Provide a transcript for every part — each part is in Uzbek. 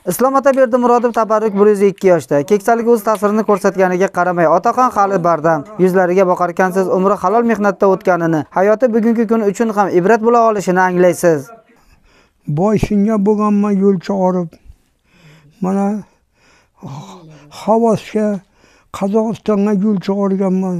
Islom Otaberdimurodov tabarruk 102 yoshda. Keksaligi o'z ta'sirini ko'rsatganiga qaramay, otaxon hali bardam. Yuzlariga boqarkansiz umri halol mehnatda o'tganini, hayoti bugungi kun uchun ham ibrat bo'la olishini anglaysiz. Boysunga bo'lganman yo'l chog'irib. Mana Xovosga, Qozog'istonga yo'l chog'irganman.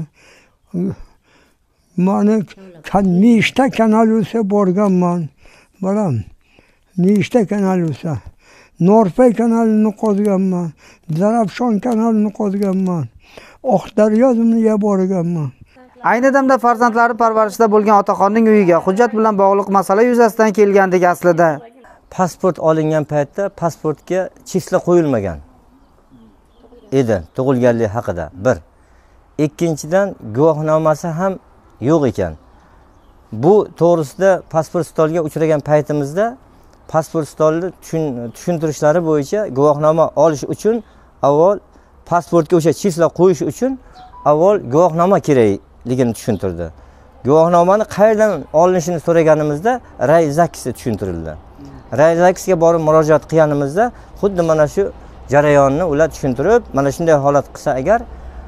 Mana nechta kanal o'sa borganman. Balam. Nechta kanal o'sa. Norpay kanalini qozganman. Zarafshon kanalini qozganman. Oqdaryoga borganman. Ayni damda farzandlari parvarishida bo'lgan otaxonning uyiga hujjat bilan bog'liq masala yuzasidan kelgandik aslida. Pasport olingan paytda pasportga chipsla qo'yilmagan edi tug'ilganlik haqida. Bir. Ikkinchidan guvohnomasi ham yo'q ekan. Bu to'g'risida pasport stoliga uchragan paytimizda pasport stolni tushuntirishlari bo'yicha guvohnoma olish uchun avval pasportga o'sha chipsla qo'yish uchun avval guvohnoma kerakligini tushuntirdi. Guvohnomani qayerdan olinishini so'raganimizda rayzaksga tushuntirildi. Rayzaksga borib murojaat qilganimizda xuddi mana shu jarayonni ular tushuntirib, mana shunday holat qilsa agar,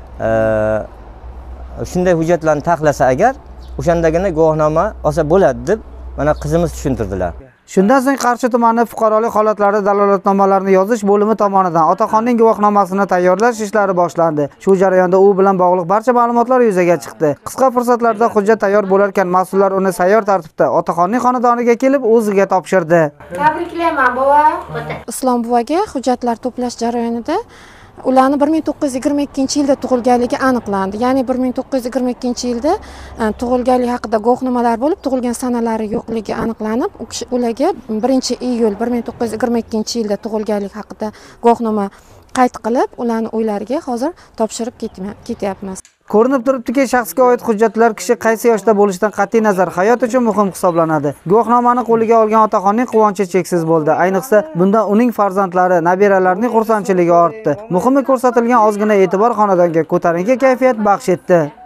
shunday hujjatlarni taxlasa agar, o'shandagina guvohnoma olsa bo'ladi deb mana qizimiz tushuntirdilar. Shundan so'ng Qarshi tumani fuqarolik holatlari dalolatnomalarini yozish bo'limi tomonidan otaxonning guvohnomasini tayyorlash ishlari boshlandi. Shu jarayonda u bilan bog'liq barcha ma'lumotlar yuzaga chiqdi. Qisqa fursatlarda hujjat tayyor bo'larkan, mas'ullar uni sayyor tartibda otaxonning xonadoniga kelib o'ziga topshirdi. Tabriklayman, bova. Islom buvaga hujjatlar to'plash jarayonida ularni 1922-yilda tug'ilganligi aniqlandi. Ya'ni 1922-yilda tug'ilganligi haqida guvohnomalar bo'lib, tug'ilgan sanalari yo'qligi aniqlanib, ularga 1-iyul 1922-yilda tug'ilganlik haqida guvohnoma qayd qilib, ularni uylariga hozir topshirib ketyapmiz. Ko'rinib turibdiki, shaxsga oid hujjatlar kishi qaysi yoshda bo'lishidan qat'iy nazar hayot uchun muhim hisoblanadi. Guvohnomani qo'liga olgan otaxonning quvonchi cheksiz bo'ldi. Ayniqsa, bundan uning farzandlari, nabiralarining xursandchiligi ortdi. Muhimi, ko'rsatilgan ozgina e'tibor xonadonga ko'tarinki kayfiyat baxsh etdi.